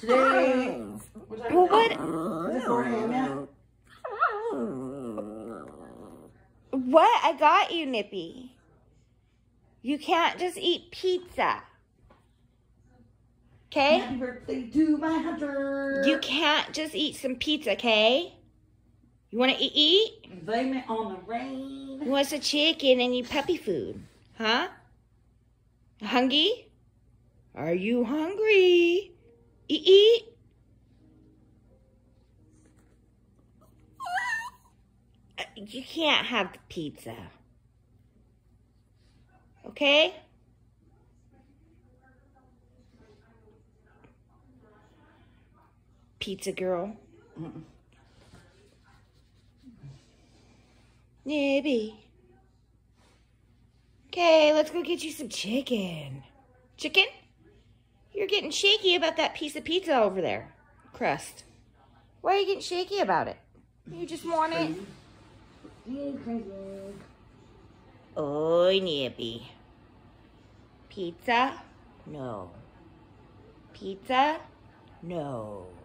Today. Well, what? Is it 4 a.m. yet? What? I got you, Nippy. You can't just eat pizza. Okay? Happy birthday to my hunter. You can't just eat some pizza, okay? You want to eat? Blame it on the rain. You want some chicken and your puppy food, huh? Hungry? Are you hungry? Eat? You can't have the pizza. Okay? Pizza girl. Nippy. Okay, let's go get you some chicken. Chicken? You're getting shaky about that piece of pizza over there. Crust. Why are you getting shaky about it? You just want it? Oh, Nippy. Pizza? No. Pizza? No.